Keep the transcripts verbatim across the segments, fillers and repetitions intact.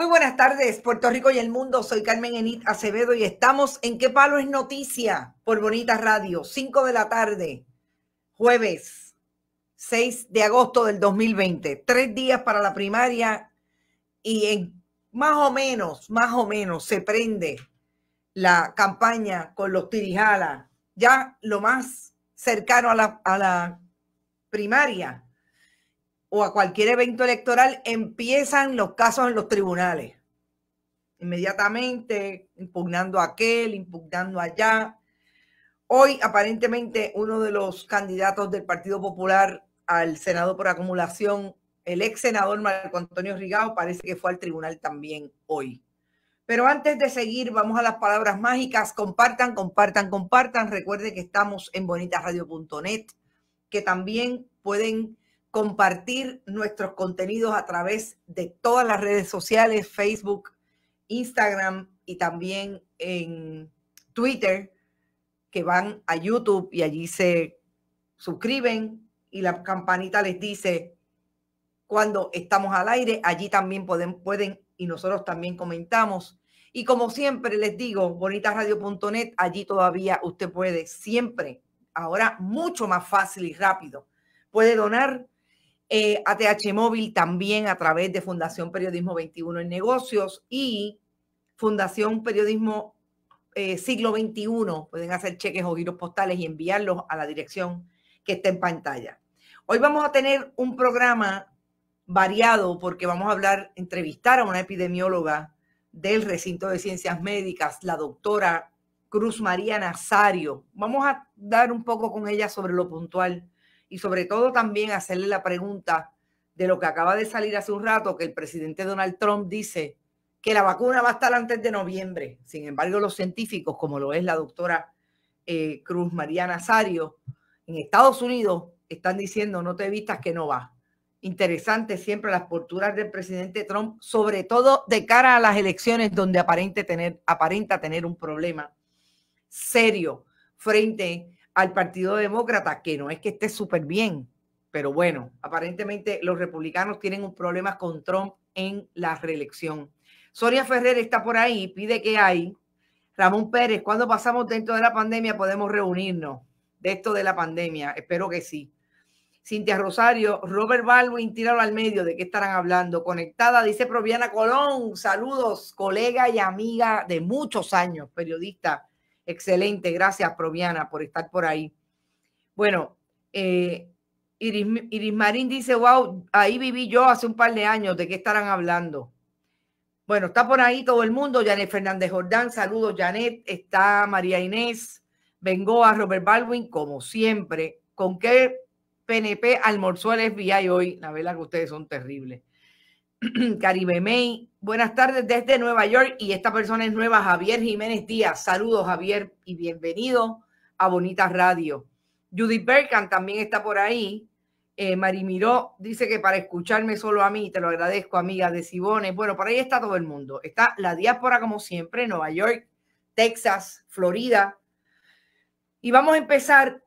Muy buenas tardes, Puerto Rico y el mundo. Soy Carmen Enit Acevedo y estamos en ¿Qué Palo es Noticia? Por Bonita Radio, cinco de la tarde, jueves seis de agosto del dos mil veinte. Tres días para la primaria y en más o menos, más o menos se prende la campaña con los tirijalas. Ya lo más cercano a la, a la primaria o a cualquier evento electoral, empiezan los casos en los tribunales. Inmediatamente, impugnando a aquel, impugnando allá. Hoy, aparentemente, uno de los candidatos del Partido Popular al Senado por acumulación, el ex senador Marco Antonio Rigao, parece que fue al tribunal también hoy. Pero antes de seguir, vamos a las palabras mágicas. Compartan, compartan, compartan. Recuerden que estamos en bonita radio punto net, que también pueden compartir nuestros contenidos a través de todas las redes sociales, Facebook, Instagram y también en Twitter, que van a YouTube y allí se suscriben y la campanita les dice cuando estamos al aire. Allí también pueden, pueden y nosotros también comentamos. Y como siempre les digo, bonita radio punto net, allí todavía usted puede siempre, ahora mucho más fácil y rápido, puede donar eh, A T H Móvil también a través de Fundación Periodismo veintiuno en Negocios y Fundación Periodismo eh, Siglo veintiuno. Pueden hacer cheques o giros postales y enviarlos a la dirección que está en pantalla. Hoy vamos a tener un programa variado porque vamos a hablar, entrevistar a una epidemióloga del recinto de ciencias médicas, la doctora Cruz María Nazario. Vamos a dar un poco con ella sobre lo puntual y sobre todo también hacerle la pregunta de lo que acaba de salir hace un rato, que el presidente Donald Trump dice que la vacuna va a estar antes de noviembre. Sin embargo, los científicos, como lo es la doctora eh, Cruz María Nazario, en Estados Unidos están diciendo no te vistas que no va. Interesante siempre las posturas del presidente Trump, sobre todo de cara a las elecciones donde aparente tener, aparenta tener un problema serio frente al Partido Demócrata, que no es que esté súper bien, pero bueno, aparentemente los republicanos tienen un problema con Trump en la reelección. Sonia Ferrer está por ahí, pide que hay. Ramón Pérez, ¿cuándo pasamos dentro de la pandemia podemos reunirnos? De esto de la pandemia, espero que sí. Cintia Rosario, Robert Baldwin, tíralo al medio, ¿de qué estarán hablando? Conectada, dice Proviana Colón, saludos, colega y amiga de muchos años, periodista, excelente, gracias Proviana por estar por ahí. Bueno, eh, Iris, Iris Marín dice, wow, ahí viví yo hace un par de años, ¿de qué estarán hablando? Bueno, está por ahí todo el mundo, Janet Fernández Jordán, saludos Janet, está María Inés Bengoa, Robert Baldwin, como siempre. ¿Con qué P N P almorzó el F B I hoy? La verdad que ustedes son terribles. Caribe May, buenas tardes desde Nueva York y esta persona es nueva, Javier Jiménez Díaz. Saludos Javier y bienvenido a Bonita Radio. Judith Berkan también está por ahí. Eh, Mari Miró dice que para escucharme solo a mí, te lo agradezco, amiga de Cibones. Bueno, por ahí está todo el mundo. Está la diáspora como siempre, Nueva York, Texas, Florida. Y vamos a empezar,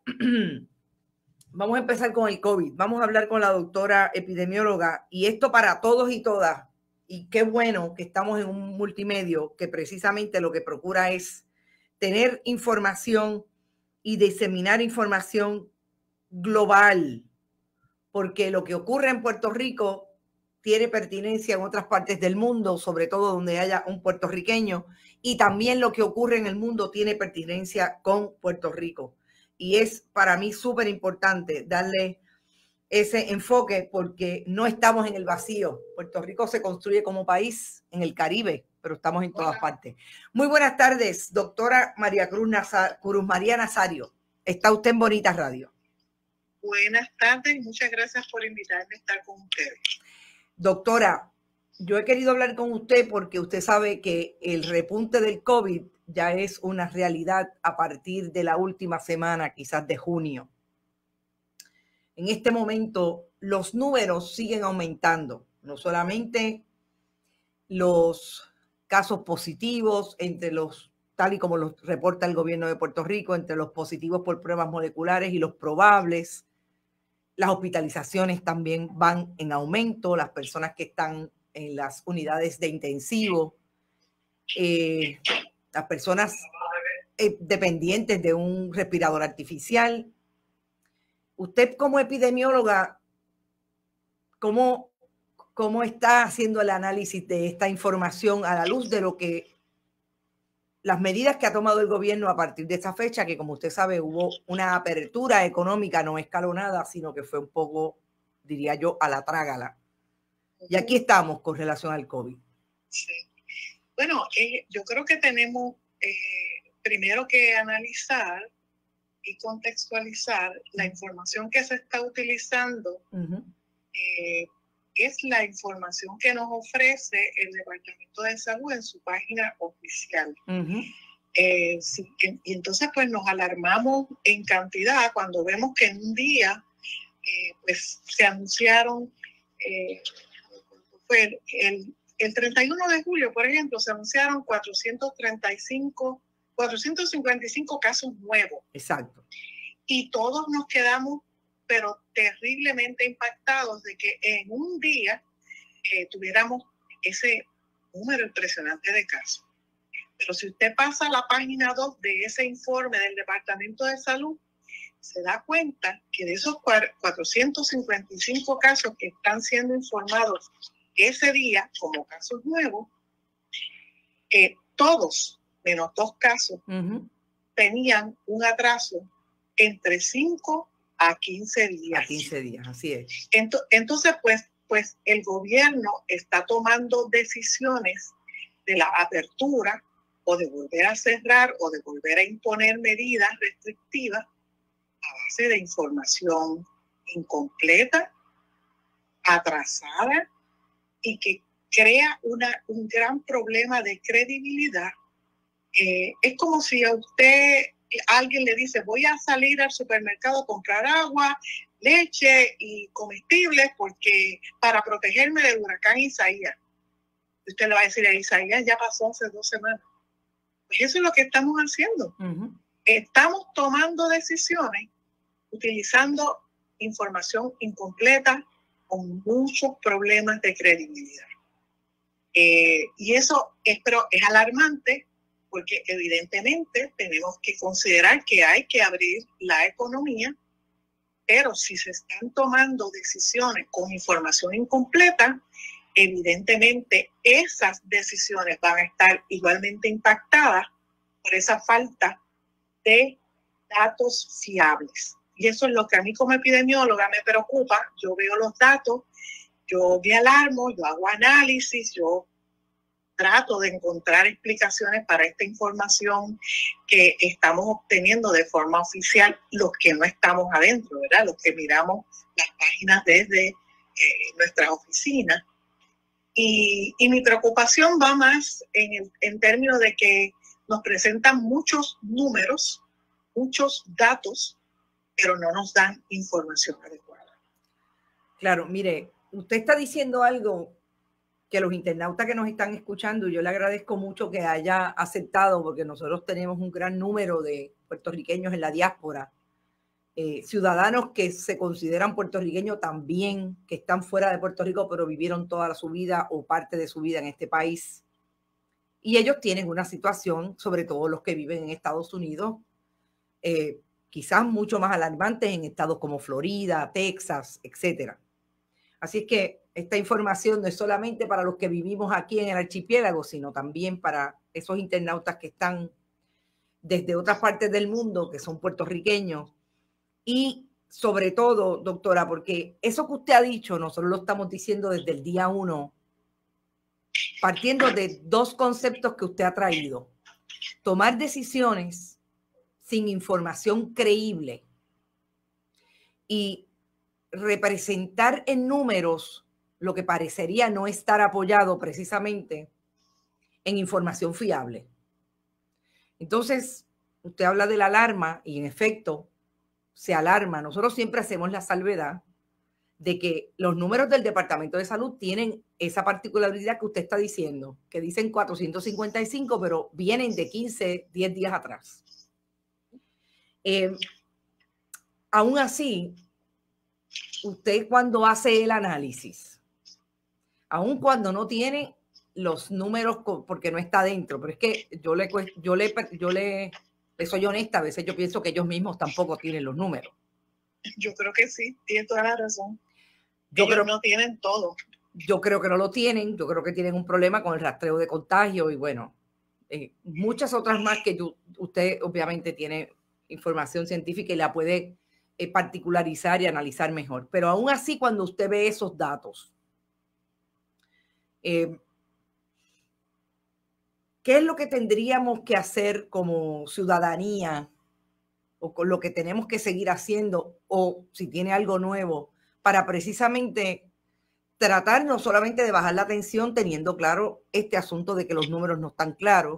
vamos a empezar con el COVID. Vamos a hablar con la doctora epidemióloga y esto para todos y todas. Y qué bueno que estamos en un multimedio que precisamente lo que procura es tener información y diseminar información global, porque lo que ocurre en Puerto Rico tiene pertinencia en otras partes del mundo, sobre todo donde haya un puertorriqueño, y también lo que ocurre en el mundo tiene pertinencia con Puerto Rico. Y es para mí súper importante darle ese enfoque porque no estamos en el vacío. Puerto Rico se construye como país en el Caribe, pero estamos en todas partes. Muy buenas tardes, doctora María Cruz, Nazar, Cruz María Nazario. Está usted en Bonita Radio. Buenas tardes y muchas gracias por invitarme a estar con ustedes. Doctora, yo he querido hablar con usted porque usted sabe que el repunte del COVID ya es una realidad a partir de la última semana, quizás de junio. En este momento los números siguen aumentando, no solamente los casos positivos entre los, tal y como los reporta el gobierno de Puerto Rico, entre los positivos por pruebas moleculares y los probables. Las hospitalizaciones también van en aumento, las personas que están en las unidades de intensivo, eh, las personas eh, dependientes de un respirador artificial. Usted como epidemióloga, ¿cómo, cómo está haciendo el análisis de esta información a la luz de lo que las medidas que ha tomado el gobierno a partir de esta fecha, que como usted sabe hubo una apertura económica no escalonada, sino que fue un poco, diría yo, a la trágala? Y aquí estamos con relación al COVID. Sí. Bueno, eh, yo creo que tenemos eh, primero que analizar y contextualizar la información que se está utilizando. Uh-huh. eh, es la información que nos ofrece el Departamento de Salud en su página oficial. Uh-huh. eh, sí, y entonces pues nos alarmamos en cantidad cuando vemos que en un día eh, pues se anunciaron eh, fue el, el treinta y uno de julio, por ejemplo, se anunciaron cuatrocientos treinta y cinco, cuatrocientos cincuenta y cinco casos nuevos. Exacto. Y todos nos quedamos pero terriblemente impactados de que en un día eh, tuviéramos ese número impresionante de casos. Pero si usted pasa a la página dos de ese informe del Departamento de Salud, se da cuenta que de esos cuatrocientos cincuenta y cinco casos que están siendo informados ese día como casos nuevos, eh, todos, menos dos casos, uh-huh. tenían un atraso entre cinco a quince días. A quince días, así es. Entonces, pues, pues el gobierno está tomando decisiones de la apertura o de volver a cerrar o de volver a imponer medidas restrictivas a base de información incompleta, atrasada y que crea una, un gran problema de credibilidad. Eh, es como si a usted alguien le dice, voy a salir al supermercado a comprar agua, leche y comestibles porque para protegerme del huracán Isaías. Usted le va a decir, Isaías ya pasó hace dos semanas. Pues eso es lo que estamos haciendo. Uh-huh. Estamos tomando decisiones utilizando información incompleta con muchos problemas de credibilidad. Eh, y eso es, pero es alarmante porque evidentemente tenemos que considerar que hay que abrir la economía, pero si se están tomando decisiones con información incompleta, evidentemente esas decisiones van a estar igualmente impactadas por esa falta de datos fiables. Y eso es lo que a mí como epidemióloga me preocupa. Yo veo los datos, yo me alarmo, yo hago análisis, yo trato de encontrar explicaciones para esta información que estamos obteniendo de forma oficial, los que no estamos adentro, ¿verdad? Los que miramos las páginas desde eh, nuestras oficinas. Y, y mi preocupación va más en, el, en términos de que nos presentan muchos números, muchos datos, pero no nos dan información adecuada. Claro, mire, usted está diciendo algo que los internautas que nos están escuchando, yo le agradezco mucho que haya aceptado, porque nosotros tenemos un gran número de puertorriqueños en la diáspora, eh, ciudadanos que se consideran puertorriqueños también, que están fuera de Puerto Rico, pero vivieron toda su vida o parte de su vida en este país. Y ellos tienen una situación, sobre todo los que viven en Estados Unidos, eh, quizás mucho más alarmantes en estados como Florida, Texas, etcétera. Así es que esta información no es solamente para los que vivimos aquí en el archipiélago, sino también para esos internautas que están desde otras partes del mundo, que son puertorriqueños. Y sobre todo, doctora, porque eso que usted ha dicho, nosotros lo estamos diciendo desde el día uno, partiendo de dos conceptos que usted ha traído. Tomar decisiones sin información creíble y representar en números lo que parecería no estar apoyado precisamente en información fiable. Entonces, usted habla de la alarma y en efecto se alarma. Nosotros siempre hacemos la salvedad de que los números del Departamento de Salud tienen esa particularidad que usted está diciendo, que dicen cuatrocientos cincuenta y cinco, pero vienen de quince, diez días atrás. Eh, aún así, usted cuando hace el análisis, aun cuando no tiene los números porque no está dentro. Pero es que yo le, yo le, yo le, le soy honesta, a veces yo pienso que ellos mismos tampoco tienen los números. Yo creo que sí, tiene toda la razón. Yo ellos creo, no tienen todo. Yo creo que no lo tienen, yo creo que tienen un problema con el rastreo de contagio y bueno, eh, muchas otras más que yo, usted obviamente tiene información científica y la puede eh, particularizar y analizar mejor. Pero aún así, cuando usted ve esos datos, eh, ¿qué es lo que tendríamos que hacer como ciudadanía o con lo que tenemos que seguir haciendo o si tiene algo nuevo para precisamente tratar no solamente de bajar la tensión teniendo claro este asunto de que los números no están claros,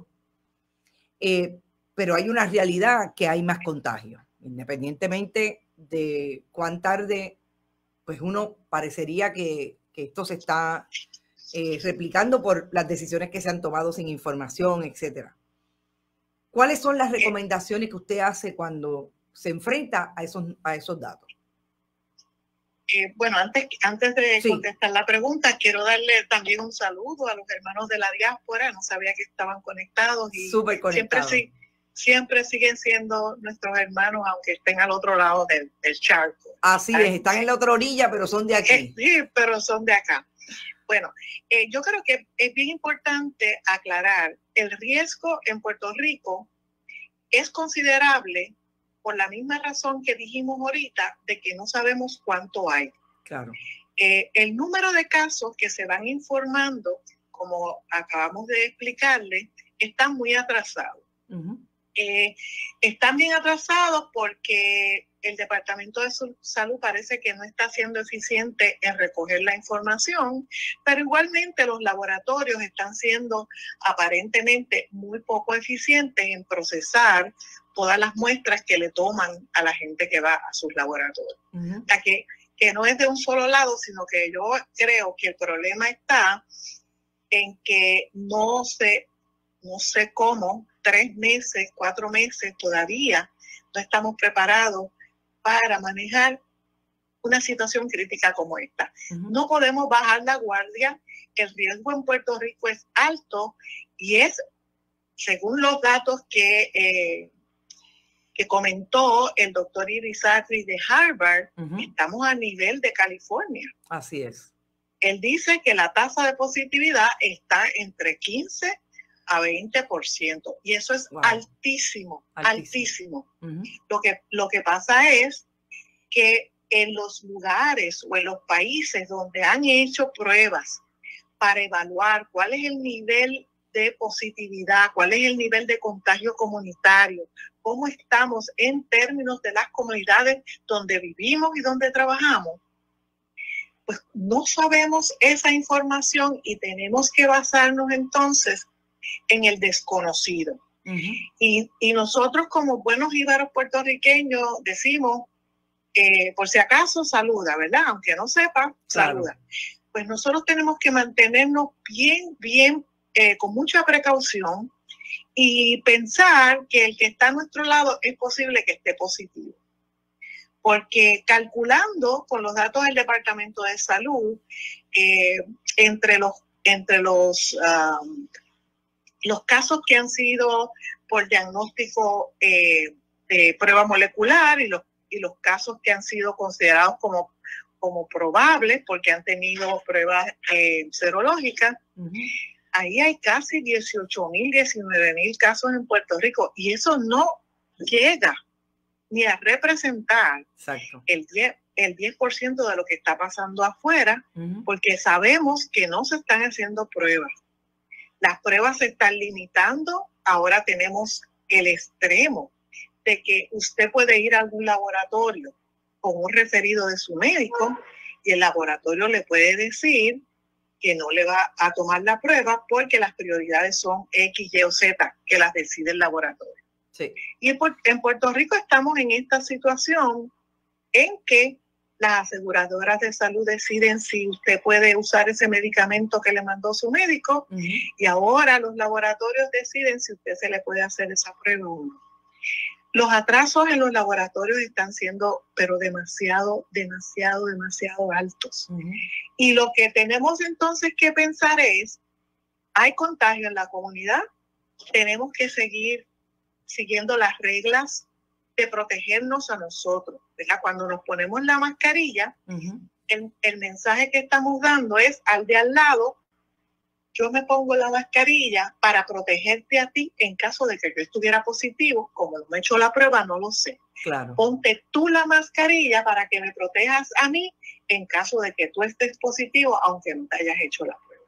eh, pero hay una realidad que hay más contagios, independientemente de cuán tarde, pues uno parecería que, que esto se está eh, replicando por las decisiones que se han tomado sin información, etcétera. ¿Cuáles son las recomendaciones que usted hace cuando se enfrenta a esos, a esos datos? Eh, bueno, antes, antes de sí. contestar la pregunta, quiero darle también un saludo a los hermanos de la diáspora. No sabía que estaban conectados y Súper conectados. Siempre, siempre siguen siendo nuestros hermanos, aunque estén al otro lado del, del charco. Así es, están en la otra orilla, pero son de aquí. Eh, sí, pero son de acá. Bueno, eh, yo creo que es bien importante aclarar, el riesgo en Puerto Rico es considerable por la misma razón que dijimos ahorita de que no sabemos cuánto hay. Claro. Eh, el número de casos que se van informando, como acabamos de explicarle, están muy atrasados. Uh-huh. eh, están bien atrasados porque el Departamento de Salud parece que no está siendo eficiente en recoger la información, pero igualmente los laboratorios están siendo aparentemente muy poco eficientes en procesar todas las muestras que le toman a la gente que va a sus laboratorios. Uh-huh. O sea, que, que no es de un solo lado, sino que yo creo que el problema está en que no sé, no sé cómo, tres meses, cuatro meses todavía no estamos preparados para manejar una situación crítica como esta. Uh-huh. No podemos bajar la guardia, el riesgo en Puerto Rico es alto y es, según los datos que... Eh, que comentó el doctor Irizarry de Harvard, uh-huh. estamos a nivel de California. Así es. Él dice que la tasa de positividad está entre quince a veinte por ciento y eso es wow. altísimo, altísimo. altísimo. Uh-huh. Lo que, lo que pasa es que en los lugares o en los países donde han hecho pruebas para evaluar cuál es el nivel de positividad, cuál es el nivel de contagio comunitario, cómo estamos en términos de las comunidades donde vivimos y donde trabajamos, pues no sabemos esa información y tenemos que basarnos entonces en el desconocido. Uh-huh. Y, y nosotros como buenos íbaros puertorriqueños decimos, eh, por si acaso saluda, ¿verdad? Aunque no sepa, claro. saluda. Pues nosotros tenemos que mantenernos bien, bien, eh, con mucha precaución y pensar que el que está a nuestro lado es posible que esté positivo. Porque calculando con los datos del Departamento de Salud, eh, entre los, entre los, um, los casos que han sido por diagnóstico eh, de prueba molecular y los, y los casos que han sido considerados como, como probables porque han tenido pruebas eh, serológicas, uh-huh. ahí hay casi dieciocho mil, diecinueve mil casos en Puerto Rico y eso no llega ni a representar Exacto. el diez, el diez por ciento de lo que está pasando afuera, uh-huh. porque sabemos que no se están haciendo pruebas. Las pruebas se están limitando, ahora tenemos el extremo de que usted puede ir a algún laboratorio con un referido de su médico y el laboratorio le puede decir que no le va a tomar la prueba porque las prioridades son X, Y o Z, que las decide el laboratorio. Sí. Y en Puerto Rico estamos en esta situación en que las aseguradoras de salud deciden si usted puede usar ese medicamento que le mandó su médico, uh-huh. y ahora los laboratorios deciden si usted se le puede hacer esa prueba o no. Los atrasos en los laboratorios están siendo, pero demasiado, demasiado, demasiado altos. Uh-huh. Y lo que tenemos entonces que pensar es, hay contagio en la comunidad, tenemos que seguir siguiendo las reglas de protegernos a nosotros, ¿verdad? Cuando nos ponemos la mascarilla, uh-huh. el, el mensaje que estamos dando es al de al lado, yo me pongo la mascarilla para protegerte a ti en caso de que yo estuviera positivo, como no me he hecho la prueba, no lo sé. Claro. Ponte tú la mascarilla para que me protejas a mí en caso de que tú estés positivo, aunque no te hayas hecho la prueba.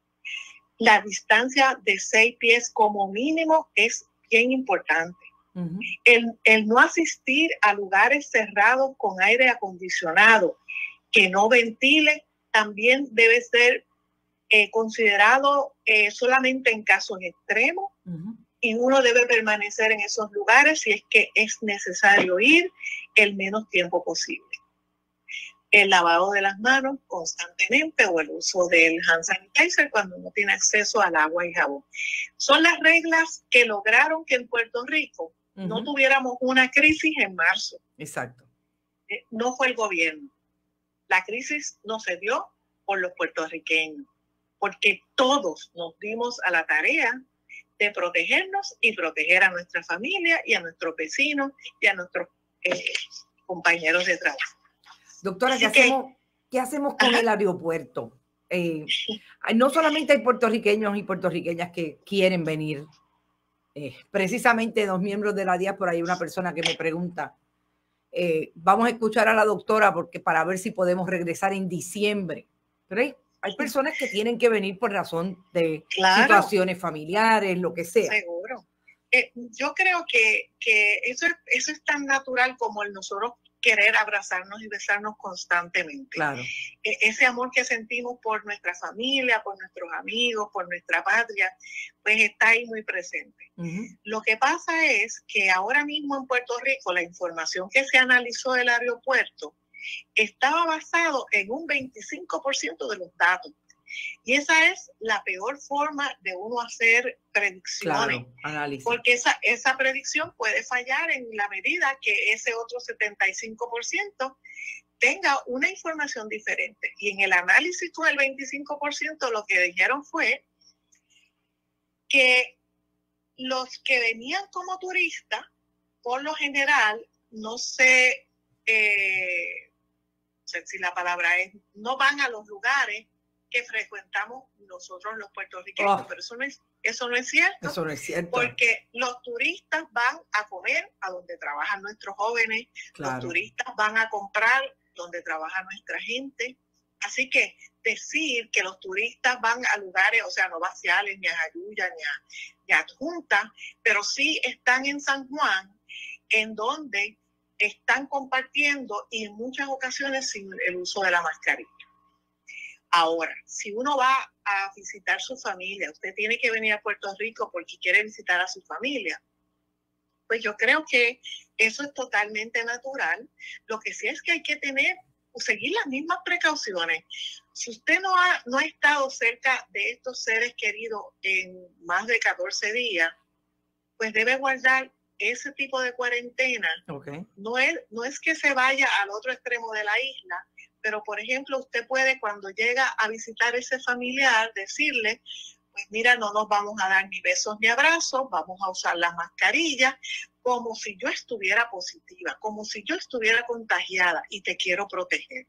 La distancia de seis pies como mínimo es bien importante. Uh-huh. El, el no asistir a lugares cerrados con aire acondicionado que no ventile también debe ser Eh, considerado eh, solamente en casos extremos, uh-huh. y uno debe permanecer en esos lugares si es que es necesario ir el menos tiempo posible. El lavado de las manos constantemente o el uso del hand sanitizer cuando uno tiene acceso al agua y jabón. Son las reglas que lograron que en Puerto Rico uh-huh. no tuviéramos una crisis en marzo. Exacto. Eh, no fue el gobierno. La crisis no se dio por los puertorriqueños, porque todos nos dimos a la tarea de protegernos y proteger a nuestra familia y a nuestros vecinos y a nuestros eh, compañeros de trabajo. Doctora, ¿qué, que, hacemos, ¿qué hacemos con ajá. el aeropuerto? Eh, no solamente hay puertorriqueños y puertorriqueñas que quieren venir. Eh, precisamente dos miembros de la diáspora, hay una persona que me pregunta, eh, vamos a escuchar a la doctora porque para ver si podemos regresar en diciembre. Pero hay Hay personas que tienen que venir por razón de claro. situaciones familiares, lo que sea. Seguro. Eh, yo creo que, que eso, es, eso es tan natural como el nosotros querer abrazarnos y besarnos constantemente. Claro. Eh, ese amor que sentimos por nuestra familia, por nuestros amigos, por nuestra patria, pues está ahí muy presente. Uh-huh. Lo que pasa es que ahora mismo en Puerto Rico la información que se analizó del aeropuerto estaba basado en un veinticinco por ciento de los datos. Y esa es la peor forma de uno hacer predicciones. Claro, análisis. Porque esa, esa predicción puede fallar en la medida que ese otro setenta y cinco por ciento tenga una información diferente. Y en el análisis con el veinticinco por ciento lo que dijeron fue que los que venían como turistas, por lo general, no se... Eh, si la palabra es, no van a los lugares que frecuentamos nosotros los puertorriqueños, oh. pero eso no es, eso no es cierto. Eso no es cierto. Porque los turistas van a comer a donde trabajan nuestros jóvenes, claro. los turistas van a comprar donde trabaja nuestra gente. Así que decir que los turistas van a lugares, o sea, no va a Ciales, ni a Jayuya, ni a, ni a Adjunta, pero sí están en San Juan, en donde están compartiendo y en muchas ocasiones sin el uso de la mascarilla. Ahora, si uno va a visitar su familia, usted tiene que venir a Puerto Rico porque quiere visitar a su familia, pues yo creo que eso es totalmente natural. Lo que sí es que hay que tener, seguir las mismas precauciones. Si usted no ha, no ha estado cerca de estos seres queridos en más de catorce días, pues debe guardar ese tipo de cuarentena. Okay. No es, no es que se vaya al otro extremo de la isla, pero por ejemplo usted puede cuando llega a visitar ese familiar decirle, pues mira, no nos vamos a dar ni besos ni abrazos, vamos a usar las mascarillas, como si yo estuviera positiva, como si yo estuviera contagiada y te quiero proteger.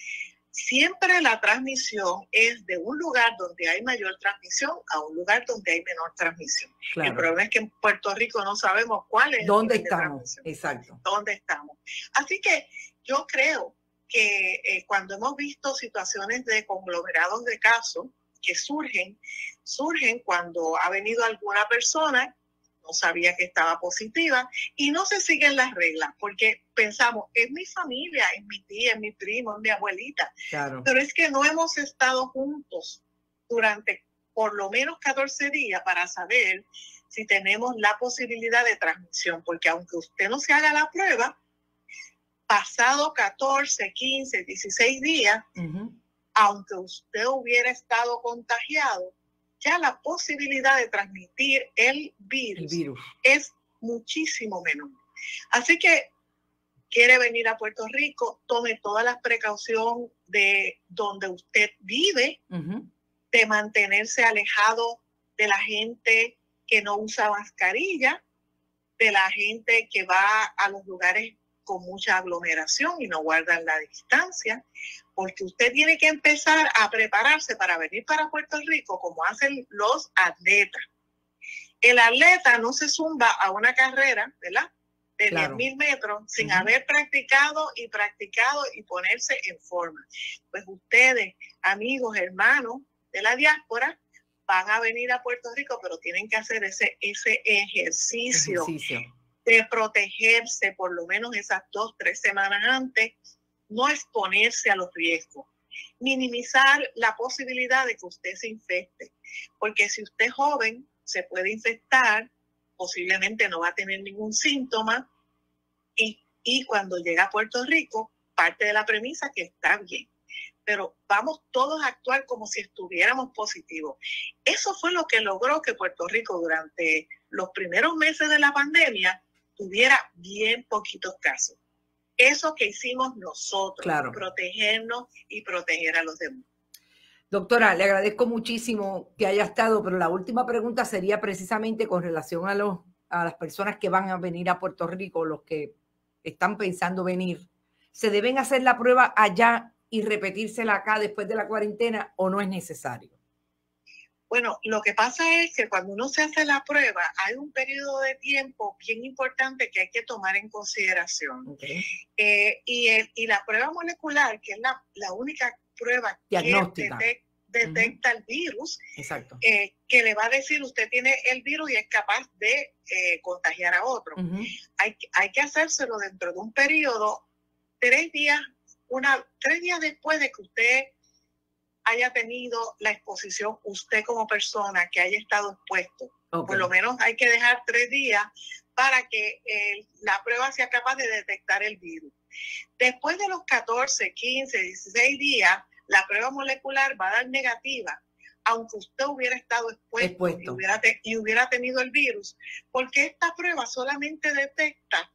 Siempre la transmisión es de un lugar donde hay mayor transmisión a un lugar donde hay menor transmisión. Claro. El problema es que en Puerto Rico no sabemos cuál es. ¿Dónde estamos? Exacto. ¿Dónde estamos? Así que yo creo que eh, cuando hemos visto situaciones de conglomerados de casos que surgen, surgen cuando ha venido alguna persona, no sabía que estaba positiva y no se siguen las reglas porque pensamos, es mi familia, es mi tía, es mi primo, es mi abuelita. Claro. Pero es que no hemos estado juntos durante por lo menos catorce días para saber si tenemos la posibilidad de transmisión, porque aunque usted no se haga la prueba, pasado catorce, quince, dieciséis días, uh-huh. aunque usted hubiera estado contagiado, ya la posibilidad de transmitir el virus, el virus. es muchísimo menor. Así que quiere venir a Puerto Rico, tome todas las precauciones de donde usted vive, uh-huh. de mantenerse alejado de la gente que no usa mascarilla, de la gente que va a los lugares con mucha aglomeración y no guardan la distancia, porque usted tiene que empezar a prepararse para venir para Puerto Rico como hacen los atletas. El atleta no se zumba a una carrera, ¿verdad?, de claro. diez mil metros sin uh-huh. haber practicado y practicado y ponerse en forma. Pues ustedes, amigos, hermanos de la diáspora, van a venir a Puerto Rico, pero tienen que hacer ese, ese ejercicio, ejercicio de protegerse por lo menos esas dos, tres semanas antes, no exponerse a los riesgos, minimizar la posibilidad de que usted se infecte, porque si usted es joven, se puede infectar, posiblemente no va a tener ningún síntoma, y, y cuando llega a Puerto Rico, parte de la premisa que está bien, pero vamos todos a actuar como si estuviéramos positivos. Eso fue lo que logró que Puerto Rico durante los primeros meses de la pandemia tuviera bien poquitos casos. Eso que hicimos nosotros, claro. protegernos y proteger a los demás. Doctora, le agradezco muchísimo que haya estado, pero la última pregunta sería precisamente con relación a, los, a las personas que van a venir a Puerto Rico, los que están pensando venir. ¿Se deben hacer la prueba allá y repetírsela acá después de la cuarentena o no es necesario? Bueno, lo que pasa es que cuando uno se hace la prueba, hay un periodo de tiempo bien importante que hay que tomar en consideración. Okay. Eh, y, el, y la prueba molecular, que es la, la única prueba diagnóstica que detec, detecta uh-huh. el virus, exacto. Eh, que le va a decir usted tiene el virus y es capaz de eh, contagiar a otro. Uh-huh. Hay, hay que hacérselo dentro de un periodo, tres días, una, tres días después de que usted haya tenido la exposición, usted como persona que haya estado expuesto. Okay. Por lo menos hay que dejar tres días para que eh, la prueba sea capaz de detectar el virus. Después de los catorce, quince, dieciséis días, la prueba molecular va a dar negativa, aunque usted hubiera estado expuesto, expuesto. Y, hubiera te, y hubiera tenido el virus, porque esta prueba solamente detecta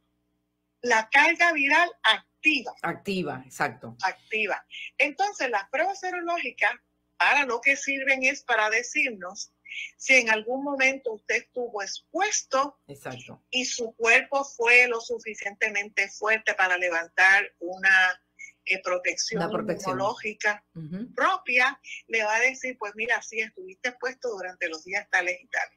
la carga viral activa. Activa, exacto. Activa. Entonces, las pruebas serológicas, para lo que sirven es para decirnos si en algún momento usted estuvo expuesto. Exacto. Y su cuerpo fue lo suficientemente fuerte para levantar una eh, protección, protección inmunológica uh-huh. propia, le va a decir, pues mira, sí, estuviste expuesto durante los días tales y tales.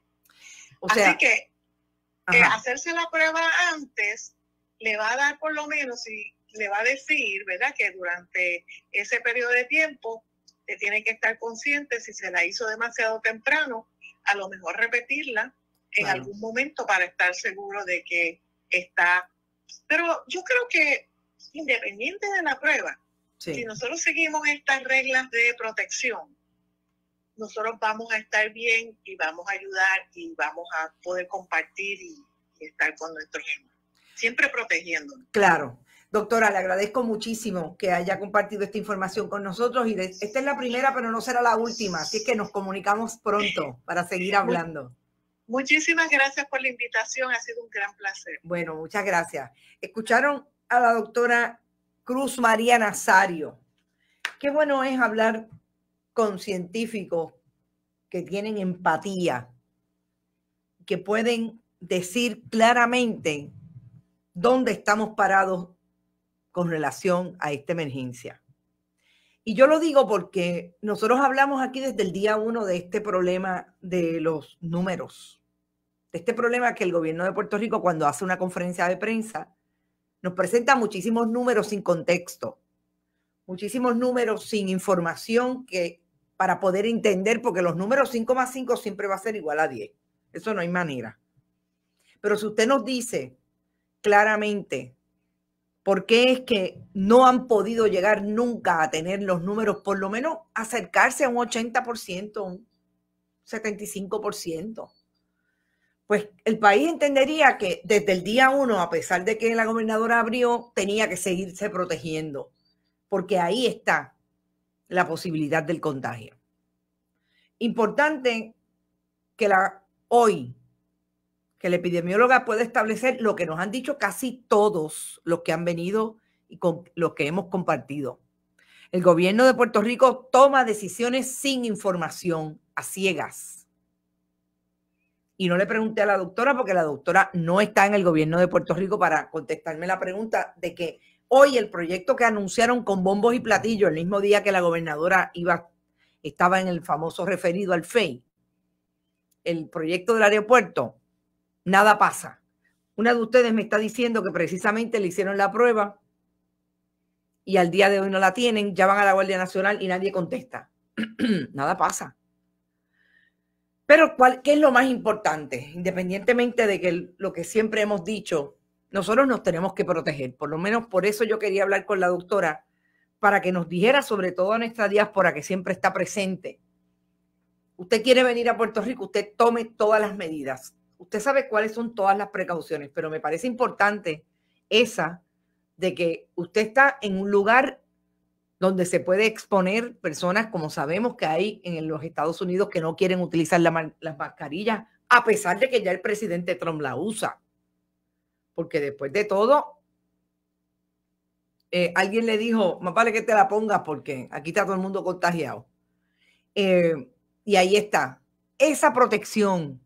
O Así sea, que eh, hacerse la prueba antes le va a dar por lo menos, y le va a decir, ¿verdad?, que durante ese periodo de tiempo te tiene que estar consciente si se la hizo demasiado temprano, a lo mejor repetirla en claro. algún momento para estar seguro de que está. Pero yo creo que independiente de la prueba, sí. si nosotros seguimos estas reglas de protección, nosotros vamos a estar bien y vamos a ayudar y vamos a poder compartir y, y estar con nuestros hermanos. Siempre protegiéndonos. Claro. Doctora, le agradezco muchísimo que haya compartido esta información con nosotros y de, esta es la primera, pero no será la última, así que nos comunicamos pronto para seguir hablando. Muchísimas gracias por la invitación, ha sido un gran placer. Bueno, muchas gracias. Escucharon a la doctora Cruz María Nazario. Qué bueno es hablar con científicos que tienen empatía, que pueden decir claramente dónde estamos parados con relación a esta emergencia. Y yo lo digo porque nosotros hablamos aquí desde el día uno de este problema de los números, de este problema que el gobierno de Puerto Rico, cuando hace una conferencia de prensa, nos presenta muchísimos números sin contexto, muchísimos números sin información que para poder entender, porque los números cinco más cinco siempre va a ser igual a diez. Eso no hay manera. Pero si usted nos dice claramente ¿por qué es que no han podido llegar nunca a tener los números, por lo menos acercarse a un ochenta por ciento, un setenta y cinco por ciento? Pues el país entendería que desde el día uno, a pesar de que la gobernadora abrió, tenía que seguirse protegiendo, porque ahí está la posibilidad del contagio. Importante que la, hoy, que la epidemióloga puede establecer lo que nos han dicho casi todos los que han venido y con los que hemos compartido. El gobierno de Puerto Rico toma decisiones sin información, a ciegas. Y no le pregunté a la doctora porque la doctora no está en el gobierno de Puerto Rico para contestarme la pregunta de que hoy el proyecto que anunciaron con bombos y platillos el mismo día que la gobernadora iba, estaba en el famoso referido al F E I, el proyecto del aeropuerto, nada pasa. Una de ustedes me está diciendo que precisamente le hicieron la prueba y al día de hoy no la tienen, ya van a la Guardia Nacional y nadie contesta. Nada pasa. Pero ¿cuál, ¿qué es lo más importante? Independientemente de que lo que siempre hemos dicho, nosotros nos tenemos que proteger. Por lo menos por eso yo quería hablar con la doctora, para que nos dijera, sobre todo a nuestra diáspora que siempre está presente. Usted quiere venir a Puerto Rico, usted tome todas las medidas. Usted sabe cuáles son todas las precauciones, pero me parece importante esa de que usted está en un lugar donde se puede exponer personas, como sabemos que hay en los Estados Unidos, que no quieren utilizar la, las mascarillas, a pesar de que ya el presidente Trump la usa. Porque después de todo, eh, alguien le dijo, más vale que te la pongas porque aquí está todo el mundo contagiado. Eh, y ahí está. Esa protección,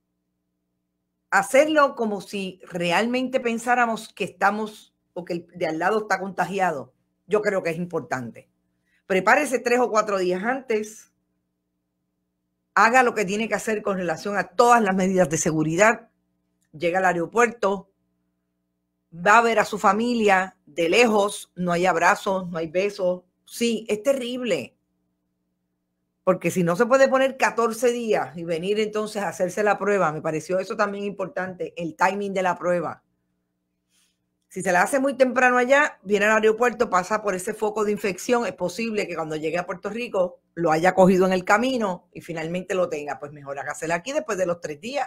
hacerlo como si realmente pensáramos que estamos o que el de al lado está contagiado, yo creo que es importante. Prepárese tres o cuatro días antes, haga lo que tiene que hacer con relación a todas las medidas de seguridad, llega al aeropuerto, va a ver a su familia de lejos, no hay abrazos, no hay besos. Sí, es terrible, porque si no se puede poner catorce días y venir entonces a hacerse la prueba, me pareció eso también importante, el timing de la prueba. Si se la hace muy temprano allá, viene al aeropuerto, pasa por ese foco de infección, es posible que cuando llegue a Puerto Rico lo haya cogido en el camino y finalmente lo tenga. Pues mejor hágasela aquí después de los tres días.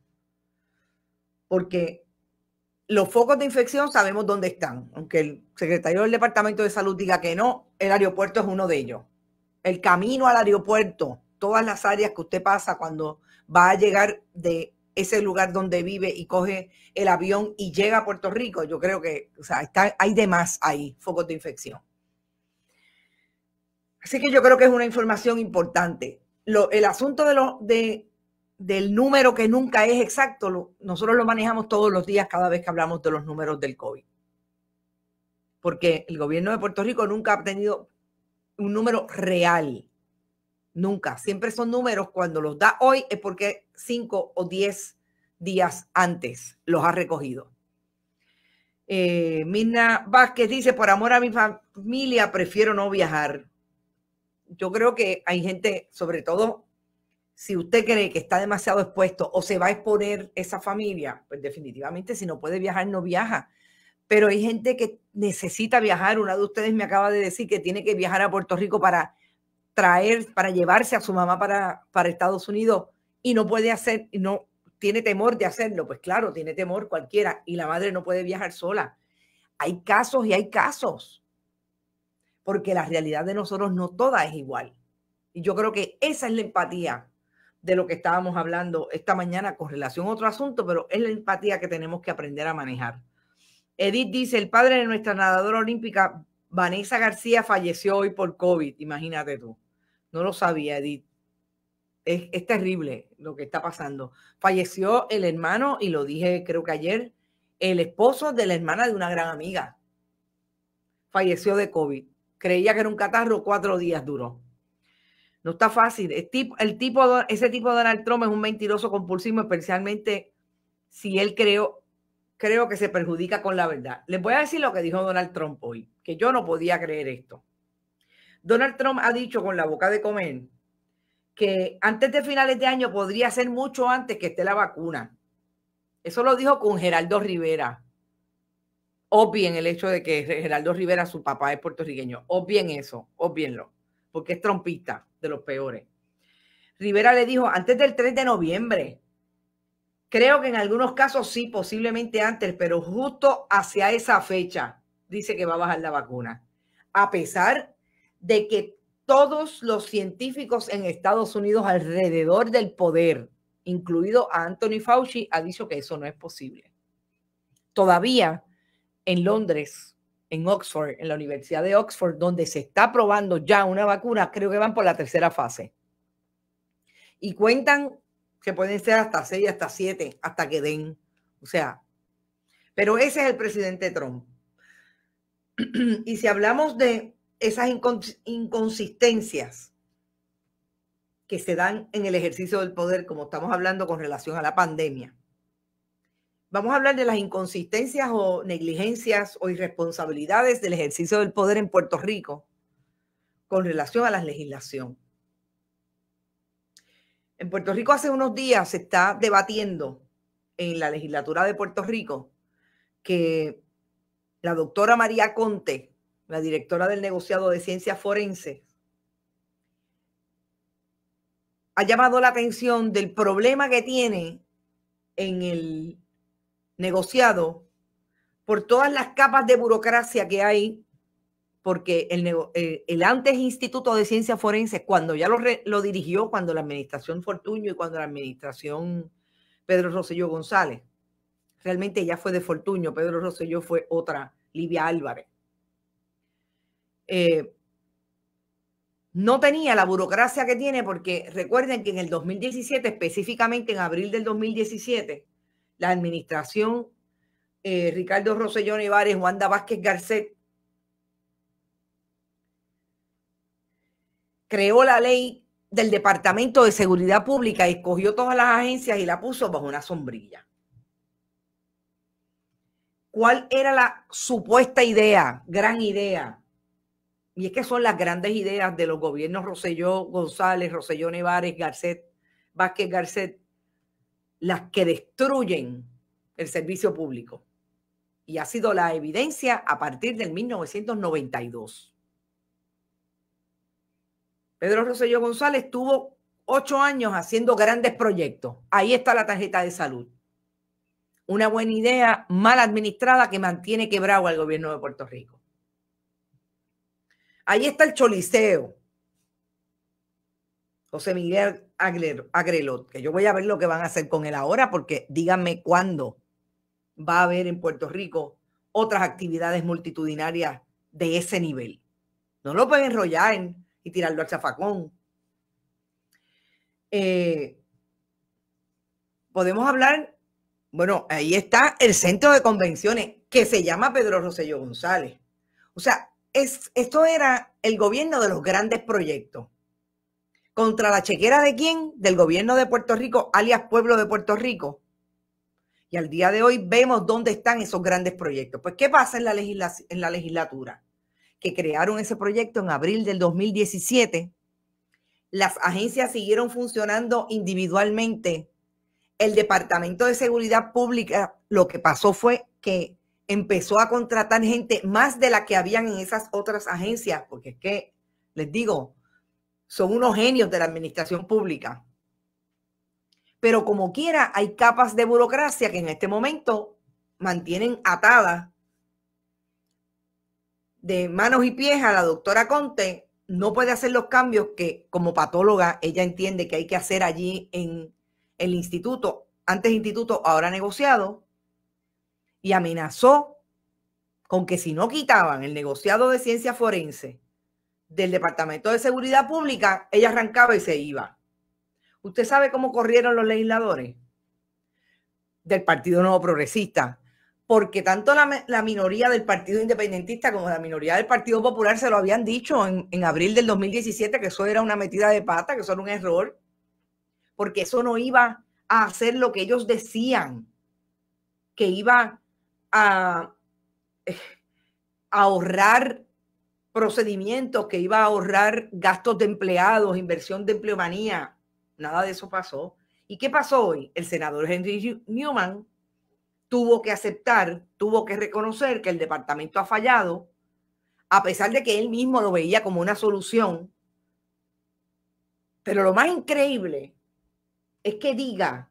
Porque los focos de infección sabemos dónde están. Aunque el secretario del Departamento de Salud diga que no, el aeropuerto es uno de ellos. El camino al aeropuerto, todas las áreas que usted pasa cuando va a llegar de ese lugar donde vive y coge el avión y llega a Puerto Rico, yo creo que, o sea, está, hay de más ahí, focos de infección. Así que yo creo que es una información importante. Lo, el asunto de lo, de, del número que nunca es exacto, lo, nosotros lo manejamos todos los días cada vez que hablamos de los números del COVID. Porque el gobierno de Puerto Rico nunca ha tenido un número real. Nunca. Siempre son números, cuando los da hoy es porque cinco o diez días antes los ha recogido. Eh, Mirna Vázquez dice, por amor a mi familia prefiero no viajar. Yo creo que hay gente, sobre todo si usted cree que está demasiado expuesto o se va a exponer esa familia, pues definitivamente si no puede viajar, no viaja. Pero hay gente que necesita viajar. Una de ustedes me acaba de decir que tiene que viajar a Puerto Rico para traer, para llevarse a su mamá para, para Estados Unidos y no puede hacer, no tiene temor de hacerlo. Pues claro, tiene temor cualquiera y la madre no puede viajar sola. Hay casos y hay casos, porque la realidad de nosotros no toda es igual. Y yo creo que esa es la empatía de lo que estábamos hablando esta mañana con relación a otro asunto, pero es la empatía que tenemos que aprender a manejar. Edith dice, el padre de nuestra nadadora olímpica, Vanessa García, falleció hoy por COVID. Imagínate tú. No lo sabía, Edith. Es, es terrible lo que está pasando. Falleció el hermano, y lo dije creo que ayer, el esposo de la hermana de una gran amiga. Falleció de COVID. Creía que era un catarro, cuatro días duró. No está fácil. El tipo, el tipo, ese tipo de Donald Trump es un mentiroso compulsivo, especialmente si él creó, creo que se perjudica con la verdad. Les voy a decir lo que dijo Donald Trump hoy, que yo no podía creer esto. Donald Trump ha dicho con la boca de comer que antes de finales de año podría ser mucho antes que esté la vacuna. Eso lo dijo con Geraldo Rivera. Obvien el hecho de que Geraldo Rivera, su papá, es puertorriqueño. Obvien eso, obvienlo, porque es trompista de los peores. Rivera le dijo antes del tres de noviembre. Creo que en algunos casos sí, posiblemente antes, pero justo hacia esa fecha dice que va a bajar la vacuna. A pesar de que todos los científicos en Estados Unidos alrededor del poder incluido a Anthony Fauci, ha dicho que eso no es posible. Todavía en Londres, en Oxford, en la Universidad de Oxford, donde se está probando ya una vacuna, creo que van por la tercera fase. Y cuentan que pueden ser hasta seis, hasta siete, hasta que den. O sea, pero ese es el presidente Trump. Y si hablamos de esas incons- inconsistencias que se dan en el ejercicio del poder, como estamos hablando con relación a la pandemia, vamos a hablar de las inconsistencias o negligencias o irresponsabilidades del ejercicio del poder en Puerto Rico con relación a la legislación. En Puerto Rico hace unos días se está debatiendo en la legislatura de Puerto Rico que la doctora María Conte, la directora del negociado de ciencias forenses, ha llamado la atención del problema que tiene en el negociado por todas las capas de burocracia que hay, porque el, el, el antes Instituto de Ciencias Forenses, cuando ya lo, re, lo dirigió, cuando la administración Fortuño y cuando la administración Pedro Rosselló González, realmente ya fue de Fortuño, Pedro Rosselló fue otra, Livia Álvarez. Eh, no tenía la burocracia que tiene, porque recuerden que en el dos mil diecisiete, específicamente en abril del dos mil diecisiete, la administración eh, Ricardo Rosselló Nevares, Wanda Vázquez Garcet, creó la ley del Departamento de Seguridad Pública y escogió todas las agencias y la puso bajo una sombrilla. ¿Cuál era la supuesta idea, gran idea? Y es que son las grandes ideas de los gobiernos Rosselló González, Rosselló Nevares, Garcet, Vázquez Garcet, las que destruyen el servicio público. Y ha sido la evidencia a partir del mil novecientos noventa y dos. Pedro Rosselló González tuvo ocho años haciendo grandes proyectos. Ahí está la tarjeta de salud. Una buena idea mal administrada que mantiene quebrado al gobierno de Puerto Rico. Ahí está el Choliseo. José Miguel Agrelot, que yo voy a ver lo que van a hacer con él ahora, porque díganme cuándo va a haber en Puerto Rico otras actividades multitudinarias de ese nivel. No lo pueden enrollar y tirarlo al zafacón. Eh, podemos hablar, bueno, ahí está el centro de convenciones que se llama Pedro Rosselló González. O sea, es, esto era el gobierno de los grandes proyectos. ¿Contra la chequera de quién? Del gobierno de Puerto Rico, alias Pueblo de Puerto Rico. Y al día de hoy vemos dónde están esos grandes proyectos. Pues, ¿qué pasa en la, legisla en la legislatura? Que crearon ese proyecto en abril del dos mil diecisiete. Las agencias siguieron funcionando individualmente. El Departamento de Seguridad Pública, lo que pasó fue que empezó a contratar gente más de la que habían en esas otras agencias, porque es que, les digo, son unos genios de la administración pública. Pero como quiera, hay capas de burocracia que en este momento mantienen atada de manos y pies a la doctora Conte. No puede hacer los cambios que como patóloga ella entiende que hay que hacer allí en el instituto, antes instituto, ahora negociado, y amenazó con que si no quitaban el negociado de ciencia forense del Departamento de Seguridad Pública, ella arrancaba y se iba. ¿Usted sabe cómo corrieron los legisladores del Partido Nuevo Progresista? Porque tanto la, la minoría del Partido Independentista como la minoría del Partido Popular se lo habían dicho en, en abril del dos mil diecisiete, que eso era una metida de pata, que eso era un error, porque eso no iba a hacer lo que ellos decían, que iba a, a ahorrar procedimientos, que iba a ahorrar gastos de empleados, inversión de empleomanía. Nada de eso pasó. ¿Y qué pasó hoy? El senador Henry Newman tuvo que aceptar, tuvo que reconocer que el departamento ha fallado, a pesar de que él mismo lo veía como una solución. Pero lo más increíble es que diga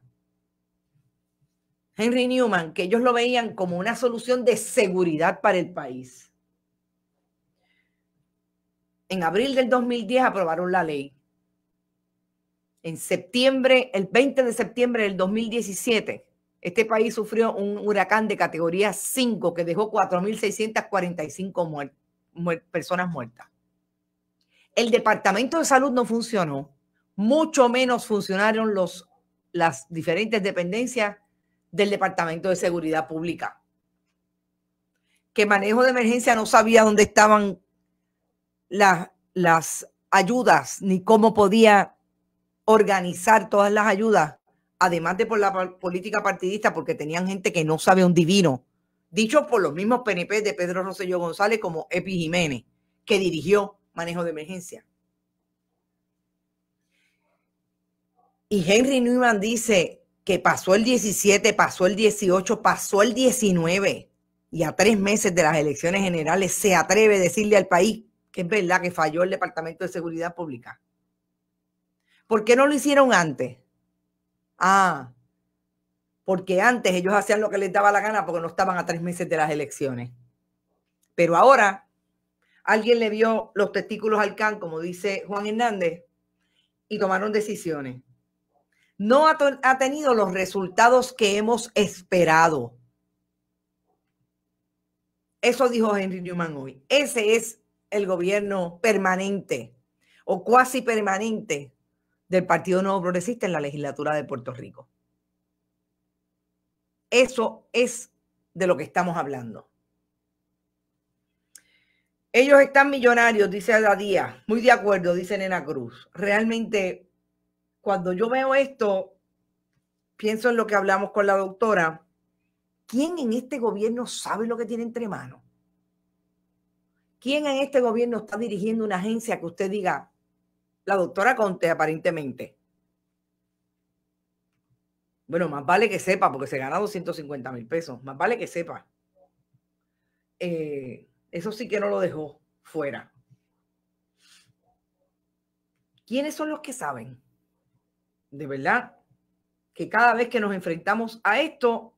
Henry Newman que ellos lo veían como una solución de seguridad para el país. En abril del dos mil diez aprobaron la ley. En septiembre, el veinte de septiembre del dos mil diecisiete, este país sufrió un huracán de categoría cinco que dejó cuatro mil seiscientas cuarenta y cinco muer muer personas muertas. El Departamento de Salud no funcionó, mucho menos funcionaron los, las diferentes dependencias del Departamento de Seguridad Pública. Que manejo de emergencia no sabía dónde estaban la, las ayudas ni cómo podía organizar todas las ayudas, además de por la política partidista, porque tenían gente que no sabe un divino, dicho por los mismos P N P de Pedro Rosselló González como Epi Jiménez, que dirigió manejo de emergencia. Y Henry Newman dice que pasó el diecisiete, pasó el dieciocho, pasó el diecinueve, y a tres meses de las elecciones generales se atreve a decirle al país que es verdad que falló el Departamento de Seguridad Pública. ¿Por qué no lo hicieron antes? Ah, porque antes ellos hacían lo que les daba la gana porque no estaban a tres meses de las elecciones. Pero ahora alguien le vio los testículos al can, como dice Juan Hernández, y tomaron decisiones. No ha, ha tenido los resultados que hemos esperado. Eso dijo Henry Newman hoy. Ese es el gobierno permanente o cuasi permanente del Partido Nuevo Progresista en la legislatura de Puerto Rico. Eso es de lo que estamos hablando. Ellos están millonarios, dice Ada Díaz. Muy de acuerdo, dice Nena Cruz. Realmente, cuando yo veo esto, pienso en lo que hablamos con la doctora. ¿Quién en este gobierno sabe lo que tiene entre manos? ¿Quién en este gobierno está dirigiendo una agencia que usted diga, la doctora Conte, aparentemente? Bueno, más vale que sepa, porque se gana doscientos cincuenta mil pesos. Más vale que sepa. Eh, eso sí que no lo dejó fuera. ¿Quiénes son los que saben? De verdad que cada vez que nos enfrentamos a esto,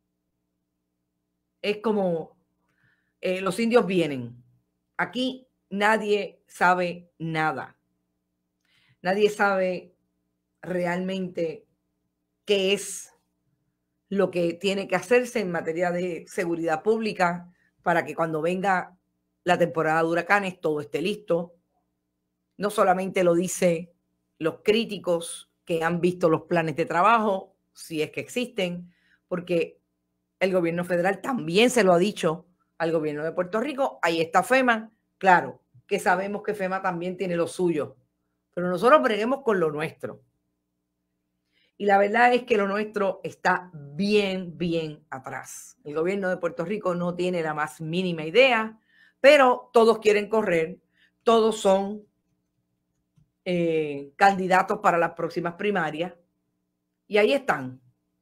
es como eh, los indios vienen. Aquí nadie sabe nada. Nadie sabe realmente qué es lo que tiene que hacerse en materia de seguridad pública para que cuando venga la temporada de huracanes todo esté listo. No solamente lo dicen los críticos que han visto los planes de trabajo, si es que existen, porque el gobierno federal también se lo ha dicho al gobierno de Puerto Rico. Ahí está FEMA. Claro que sabemos que FEMA también tiene lo suyo, pero nosotros breguemos con lo nuestro. Y la verdad es que lo nuestro está bien, bien atrás. El gobierno de Puerto Rico no tiene la más mínima idea, pero todos quieren correr, todos son eh, candidatos para las próximas primarias y ahí están.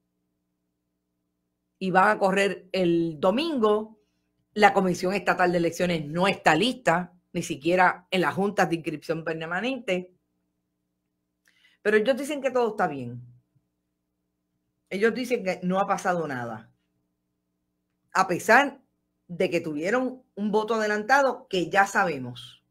Y van a correr el domingo. La Comisión Estatal de Elecciones no está lista, ni siquiera en las juntas de inscripción permanente. Pero ellos dicen que todo está bien. Ellos dicen que no ha pasado nada. A pesar de que tuvieron un voto adelantado que ya sabemos.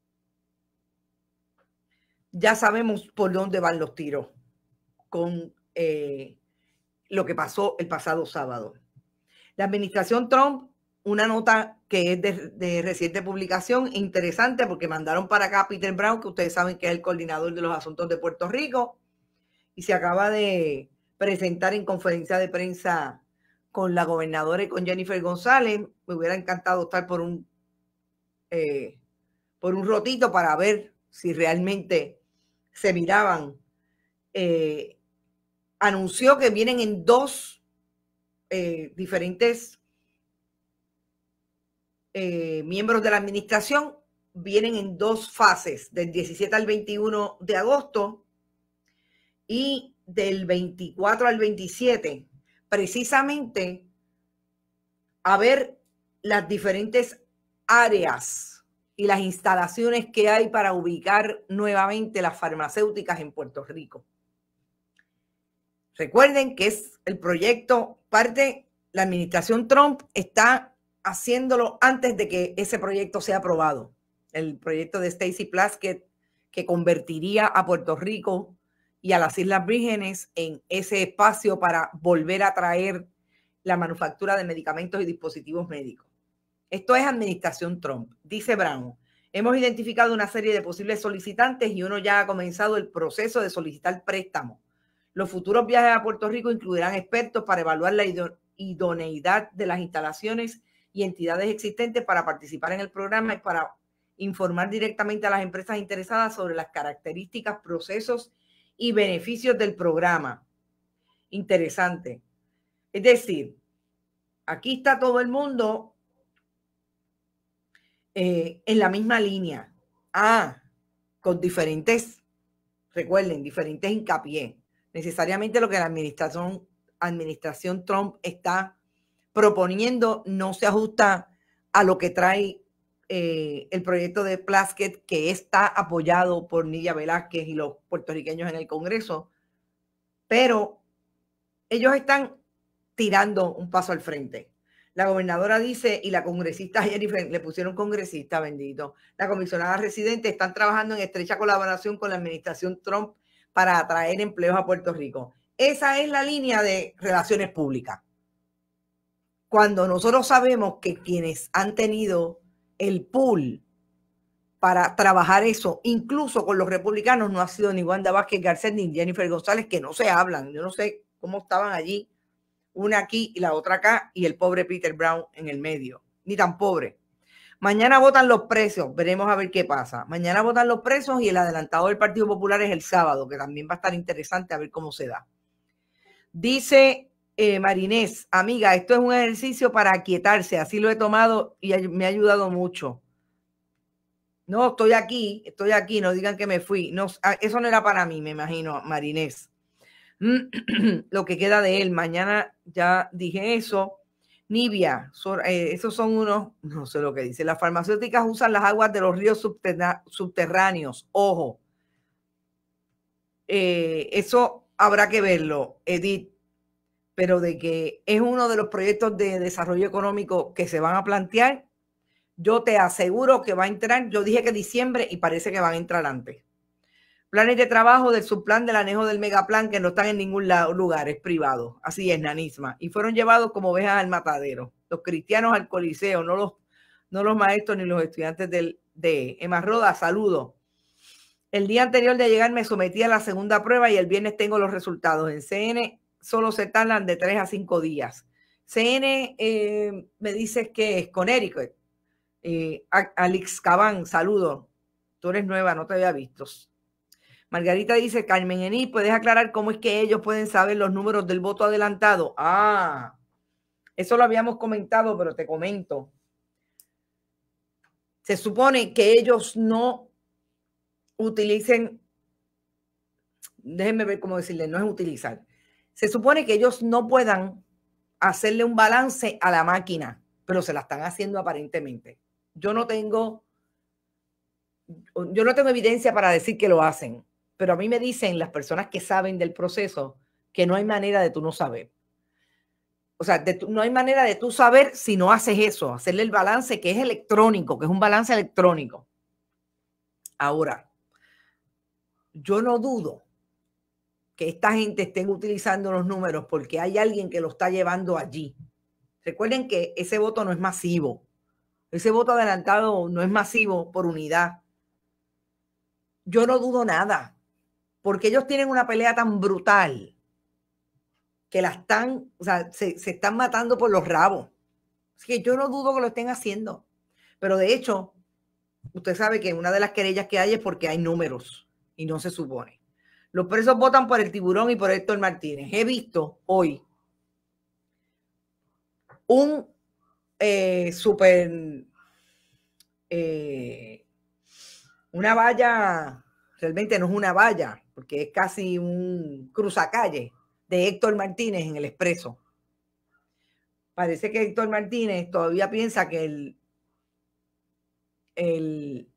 Ya sabemos por dónde van los tiros con eh, lo que pasó el pasado sábado. La administración Trump, una nota que es de, de reciente publicación, interesante porque mandaron para acá a Peter Brown, que ustedes saben que es el coordinador de los asuntos de Puerto Rico, y se acaba de presentar en conferencia de prensa con la gobernadora y con Jennifer González. Me hubiera encantado estar por un, eh, por un rotito para ver si realmente se miraban. Eh, anunció que vienen en dos eh, diferentes eh, miembros de la administración, vienen en dos fases, del diecisiete al veintiuno de agosto y del veinticuatro al veintisiete, precisamente a ver las diferentes áreas y las instalaciones que hay para ubicar nuevamente las farmacéuticas en Puerto Rico. Recuerden que es el proyecto, parte, la administración Trump está haciéndolo antes de que ese proyecto sea aprobado. El proyecto de Stacey Plaskett, que convertiría a Puerto Rico y a las Islas Vírgenes en ese espacio para volver a traer la manufactura de medicamentos y dispositivos médicos. Esto es administración Trump, dice Brown. Hemos identificado una serie de posibles solicitantes y uno ya ha comenzado el proceso de solicitar préstamos. Los futuros viajes a Puerto Rico incluirán expertos para evaluar la idoneidad de las instalaciones y entidades existentes para participar en el programa y para informar directamente a las empresas interesadas sobre las características, procesos y beneficios del programa. Interesante. Es decir, aquí está todo el mundo eh, en la misma línea. Ah, con diferentes, recuerden, diferentes hincapié. Necesariamente lo que la administración, administración Trump está proponiendo no se ajusta a lo que trae eh, el proyecto de Plaskett, que está apoyado por Nidia Velázquez y los puertorriqueños en el Congreso, pero ellos están tirando un paso al frente. La gobernadora dice, y la congresista Jennifer, le pusieron congresista, bendito, la comisionada residente están trabajando en estrecha colaboración con la administración Trump para atraer empleos a Puerto Rico. Esa es la línea de relaciones públicas. Cuando nosotros sabemos que quienes han tenido el pool para trabajar eso, incluso con los republicanos, no ha sido ni Wanda Vázquez Garcet ni Jennifer González, que no se hablan. Yo no sé cómo estaban allí, una aquí y la otra acá, y el pobre Peter Brown en el medio. Ni tan pobre. Mañana votan los presos, veremos a ver qué pasa. Mañana votan los presos y el adelantado del Partido Popular es el sábado, que también va a estar interesante a ver cómo se da. Dice eh, Marinés, amiga, esto es un ejercicio para aquietarse, así lo he tomado y me ha ayudado mucho. No, estoy aquí, estoy aquí, no digan que me fui. No, eso no era para mí, me imagino, Marinés. Lo que queda de él, mañana ya dije eso. Nibia, so, eh, esos son unos, no sé lo que dice, las farmacéuticas usan las aguas de los ríos subterra subterráneos, ojo, eh, eso habrá que verlo, Edith, pero de que es uno de los proyectos de desarrollo económico que se van a plantear, yo te aseguro que va a entrar, yo dije que diciembre y parece que van a entrar antes. Planes de trabajo del subplan del anejo del megaplan que no están en ningún lado, lugar, es privado. Así es, Nanisma. Y fueron llevados como ovejas al matadero. Los cristianos al coliseo, no los, no los maestros ni los estudiantes del, de Emma Roda. Saludos. El día anterior de llegar me sometí a la segunda prueba y el viernes tengo los resultados. En C N solo se tardan de tres a cinco días. C N eh, me dices que es Connecticut. Eh, Alex Cabán, saludos. Tú eres nueva, no te había visto. Margarita dice, Carmen Ení, ¿puedes aclarar cómo es que ellos pueden saber los números del voto adelantado? Ah, eso lo habíamos comentado, pero te comento. Se supone que ellos no utilicen, déjenme ver cómo decirle, no es utilizar. Se supone que ellos no puedan hacerle un balance a la máquina, pero se la están haciendo aparentemente. Yo no tengo, yo no tengo evidencia para decir que lo hacen. Pero a mí me dicen las personas que saben del proceso que no hay manera de tú no saber. O sea, de tu, no hay manera de tú saber si no haces eso, hacerle el balance que es electrónico, que es un balance electrónico. Ahora, yo no dudo que esta gente estén utilizando los números porque hay alguien que lo está llevando allí. Recuerden que ese voto no es masivo. Ese voto adelantado no es masivo por unidad. Yo no dudo nada. Porque ellos tienen una pelea tan brutal que la están, o sea, se, se están matando por los rabos. Así que yo no dudo que lo estén haciendo. Pero de hecho, usted sabe que una de las querellas que hay es porque hay números y no se supone. Los presos votan por el Tiburón y por Héctor Martínez. He visto hoy un eh, super, eh, una valla, realmente no es una valla, porque es casi un cruzacalle de Héctor Martínez en el Expreso. Parece que Héctor Martínez todavía piensa que el, el,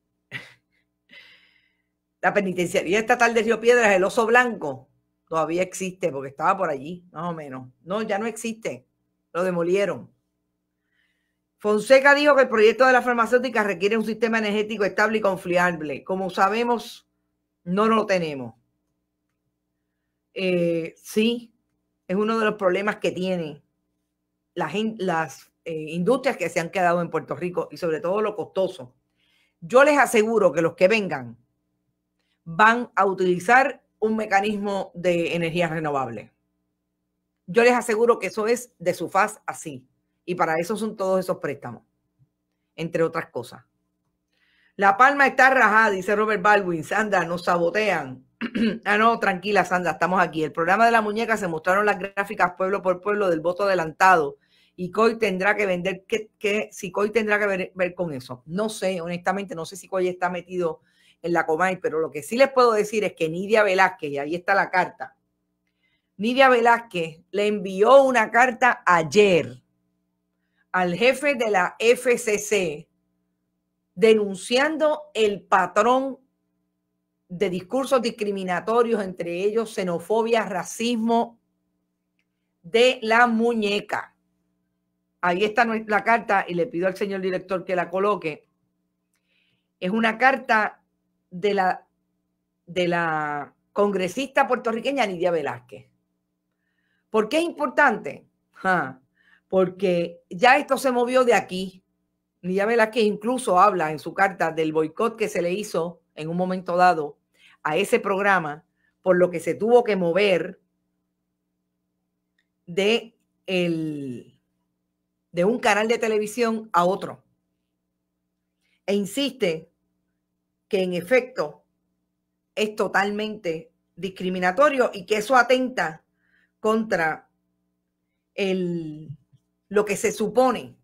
la penitenciaría estatal de Río Piedras, el Oso Blanco, todavía existe porque estaba por allí, más o menos. No, ya no existe. Lo demolieron. Fonseca dijo que el proyecto de la farmacéutica requiere un sistema energético estable y confiable. Como sabemos, no lo tenemos. eh, sí, es uno de los problemas que tiene la gente, las eh, industrias que se han quedado en Puerto Rico y sobre todo lo costoso. Yo les aseguro que los que vengan van a utilizar un mecanismo de energía renovable. Yo les aseguro que eso es de su faz así. Y para eso son todos esos préstamos, entre otras cosas. La palma está rajada, dice Robert Baldwin. Sandra, nos sabotean. Ah, no, tranquila, Sandra, estamos aquí. El programa de la muñeca se mostraron las gráficas pueblo por pueblo del voto adelantado. Y C O I tendrá que vender, que, que si C O I tendrá que ver, ver con eso. No sé, honestamente, no sé si C O I está metido en la Comay, pero lo que sí les puedo decir es que Nidia Velázquez, y ahí está la carta, Nidia Velázquez le envió una carta ayer al jefe de la F C C denunciando el patrón de discursos discriminatorios, entre ellos xenofobia, racismo de la muñeca. Ahí está la carta y le pido al señor director que la coloque. Es una carta de la, de la congresista puertorriqueña Nidia Velázquez. ¿Por qué es importante? Ja, porque ya esto se movió de aquí. Nidia Velázquez incluso habla en su carta del boicot que se le hizo en un momento dado a ese programa, por lo que se tuvo que mover de, el, de un canal de televisión a otro. E insiste que en efecto es totalmente discriminatorio y que eso atenta contra el, lo que se supone,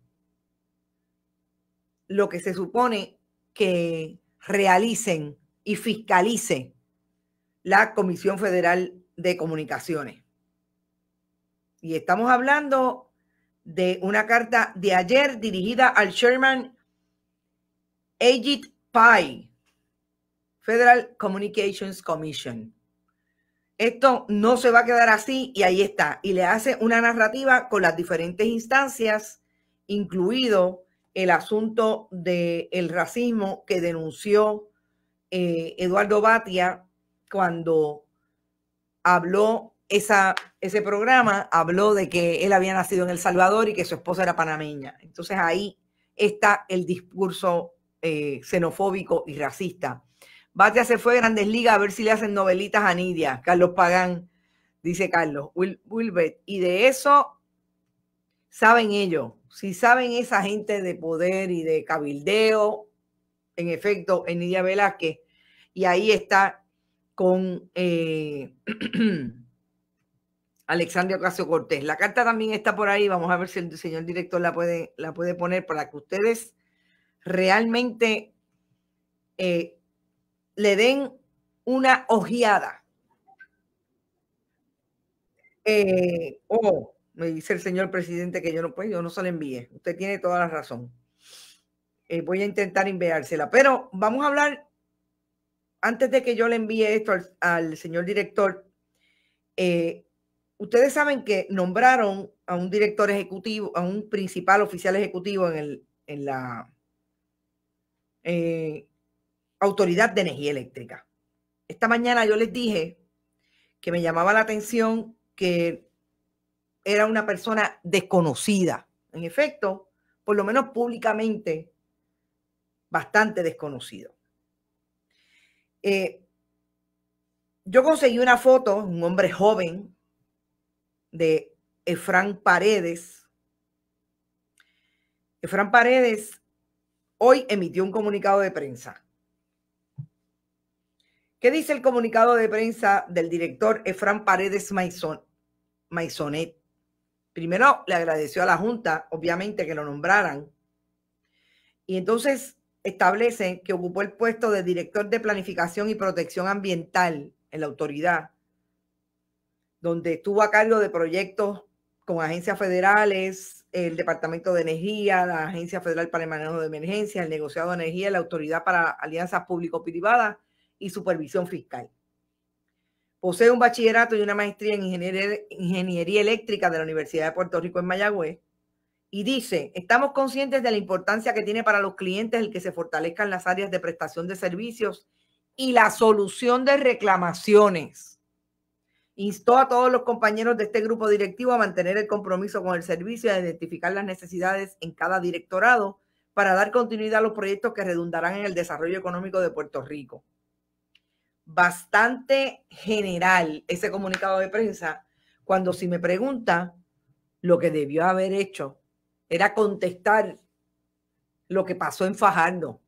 lo que se supone que realicen y fiscalice la Comisión Federal de Comunicaciones. Y estamos hablando de una carta de ayer dirigida al chairman Ajit Pai, Federal Communications Commission. Esto no se va a quedar así y ahí está. Y le hace una narrativa con las diferentes instancias, incluido el asunto del racismo que denunció eh, Eduardo Batia cuando habló esa, ese programa, habló de que él había nacido en El Salvador y que su esposa era panameña. Entonces ahí está el discurso eh, xenofóbico y racista. Batia se fue a Grandes Ligas a ver si le hacen novelitas a Nidia. Carlos Pagán, dice Carlos. Wil, Wilbert. Y de eso saben ellos. Si saben esa gente de poder y de cabildeo, en efecto, en Nidia Velázquez. Y ahí está con eh, Alexandria Ocasio-Cortez. La carta también está por ahí. Vamos a ver si el señor director la puede, la puede poner para que ustedes realmente eh, le den una ojeada. Eh, oh, me dice el señor presidente que yo no, pues, yo no se la envíe. Usted tiene toda la razón. Eh, voy a intentar enviársela. Pero vamos a hablar, antes de que yo le envíe esto al, al señor director, eh, ustedes saben que nombraron a un director ejecutivo, a un principal oficial ejecutivo en, el, en la eh, Autoridad de Energía Eléctrica. Esta mañana yo les dije que me llamaba la atención que era una persona desconocida. En efecto, por lo menos públicamente, bastante desconocido. Eh, yo conseguí una foto, un hombre joven, de Efraín Paredes. Efraín Paredes hoy emitió un comunicado de prensa. ¿Qué dice el comunicado de prensa del director Efraín Paredes Maison, Maisonet? Primero le agradeció a la Junta, obviamente, que lo nombraran. Y entonces establece que ocupó el puesto de director de Planificación y Protección Ambiental en la autoridad, donde estuvo a cargo de proyectos con agencias federales, el Departamento de Energía, la Agencia Federal para el Manejo de Emergencias, el Negociado de Energía, la Autoridad para Alianzas Público-Privadas y Supervisión Fiscal. Posee un bachillerato y una maestría en ingeniería, ingeniería eléctrica de la Universidad de Puerto Rico en Mayagüez. Y dice, estamos conscientes de la importancia que tiene para los clientes el que se fortalezcan las áreas de prestación de servicios y la solución de reclamaciones. Instó a todos los compañeros de este grupo directivo a mantener el compromiso con el servicio y a identificar las necesidades en cada directorado para dar continuidad a los proyectos que redundarán en el desarrollo económico de Puerto Rico. Bastante general ese comunicado de prensa, cuando si me pregunta, lo que debió haber hecho era contestar lo que pasó en Fajardo.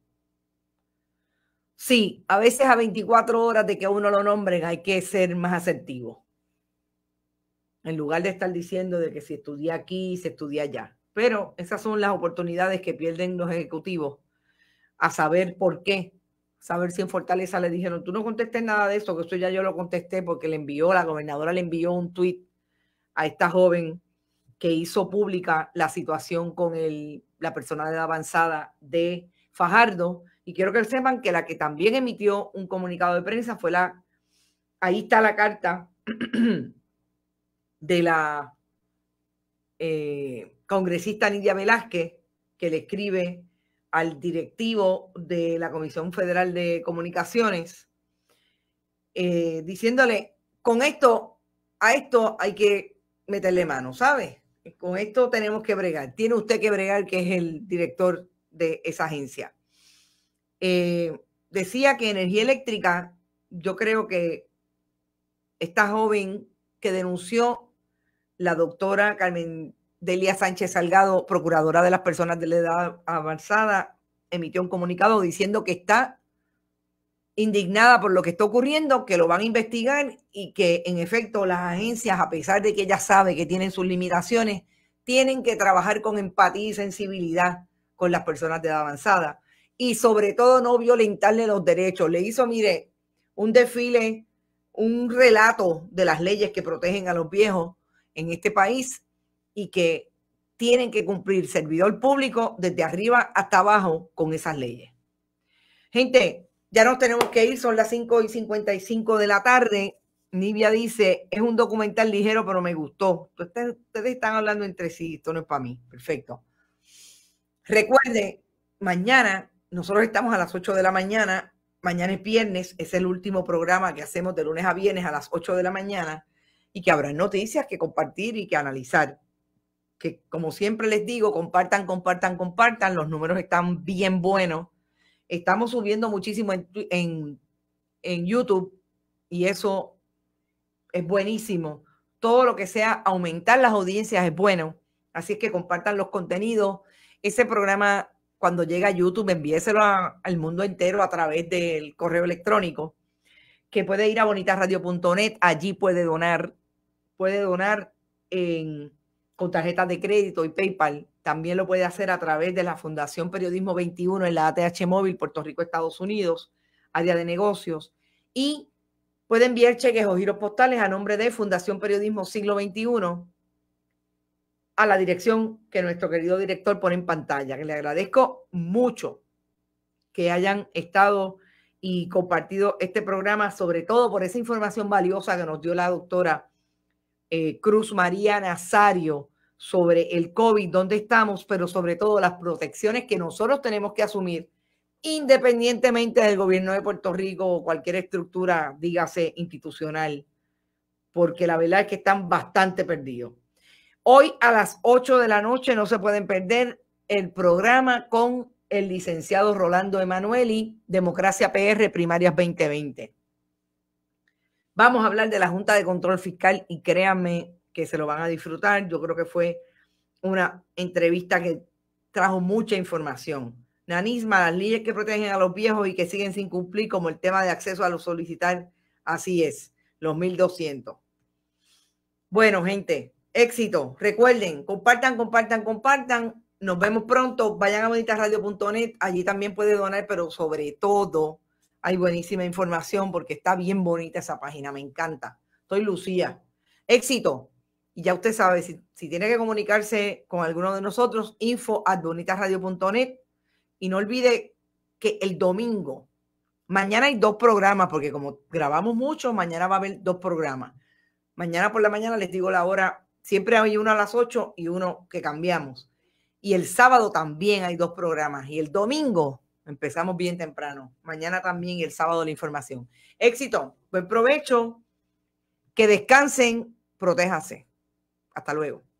Sí, a veces a veinticuatro horas de que uno lo nombren hay que ser más asertivo. En lugar de estar diciendo de que si estudia aquí, se estudia allá. Pero esas son las oportunidades que pierden los ejecutivos a saber por qué. Saber si en Fortaleza le dijeron, tú no contestes nada de eso, que eso ya yo lo contesté porque le envió, la gobernadora le envió un tuit a esta joven que hizo pública la situación con el, la persona de edad avanzada de Fajardo. Y quiero que sepan que la que también emitió un comunicado de prensa fue la, ahí está la carta de la eh, congresista Nidia Velázquez, que le escribe al directivo de la Comisión Federal de Comunicaciones, eh, diciéndole, con esto, a esto hay que meterle mano, ¿sabes? Con esto tenemos que bregar. Tiene usted que bregar, que es el director de esa agencia. Eh, decía que energía eléctrica, yo creo que esta joven que denunció, la doctora Carmen Delia Sánchez Salgado, procuradora de las personas de la edad avanzada, emitió un comunicado diciendo que está indignada por lo que está ocurriendo, que lo van a investigar y que en efecto las agencias, a pesar de que ella sabe que tienen sus limitaciones, tienen que trabajar con empatía y sensibilidad con las personas de edad avanzada y sobre todo no violentarle los derechos. Le hizo, mire, un desfile, un relato de las leyes que protegen a los viejos en este país y que tienen que cumplir servidor público desde arriba hasta abajo con esas leyes. Gente, ya nos tenemos que ir, son las cinco y cincuenta y cinco de la tarde. Nivia dice, es un documental ligero, pero me gustó. Ustedes, ustedes están hablando entre sí, esto no es para mí. Perfecto. Recuerde, mañana, nosotros estamos a las ocho de la mañana, mañana es viernes, es el último programa que hacemos de lunes a viernes a las ocho de la mañana y que habrá noticias que compartir y que analizar. Que como siempre les digo, compartan, compartan, compartan, los números están bien buenos. Estamos subiendo muchísimo en, en, en YouTube y eso es buenísimo. Todo lo que sea aumentar las audiencias es bueno. Así es que compartan los contenidos. Ese programa, cuando llega a YouTube, envíeselo a, al mundo entero a través del correo electrónico, que puede ir a bonita radio punto net. Allí puede donar, puede donar en, con tarjetas de crédito y PayPal. También lo puede hacer a través de la Fundación Periodismo veintiuno en la A T H Móvil, Puerto Rico, Estados Unidos, área de negocios. Y puede enviar cheques o giros postales a nombre de Fundación Periodismo Siglo veintiuno a la dirección que nuestro querido director pone en pantalla, que le agradezco mucho que hayan estado y compartido este programa, sobre todo por esa información valiosa que nos dio la doctora eh, Cruz María Nazario sobre el COVID, dónde estamos, pero sobre todo las protecciones que nosotros tenemos que asumir independientemente del gobierno de Puerto Rico o cualquier estructura, dígase, institucional, porque la verdad es que están bastante perdidos. Hoy a las ocho de la noche no se pueden perder el programa con el licenciado Rolando Emanueli, Democracia P R, Primarias veinte veinte. Vamos a hablar de la Junta de Control Fiscal y créanme que se lo van a disfrutar. Yo creo que fue una entrevista que trajo mucha información. Nanisma, las leyes que protegen a los viejos y que siguen sin cumplir, como el tema de acceso a los solicitar, así es, los mil doscientos. Bueno, gente, éxito. Recuerden, compartan, compartan, compartan. Nos vemos pronto. Vayan a bonita radio punto net. Allí también puede donar, pero sobre todo hay buenísima información porque está bien bonita esa página. Me encanta. Soy Lucía. Éxito. Y ya usted sabe, si, si tiene que comunicarse con alguno de nosotros, info at bonita radio punto net. Y no olvide que el domingo, mañana hay dos programas, porque como grabamos mucho, mañana va a haber dos programas. Mañana por la mañana les digo la hora, siempre hay uno a las ocho y uno que cambiamos. Y el sábado también hay dos programas. Y el domingo empezamos bien temprano. Mañana también y el sábado la información. Éxito, buen provecho. Que descansen, protéjase. Hasta luego.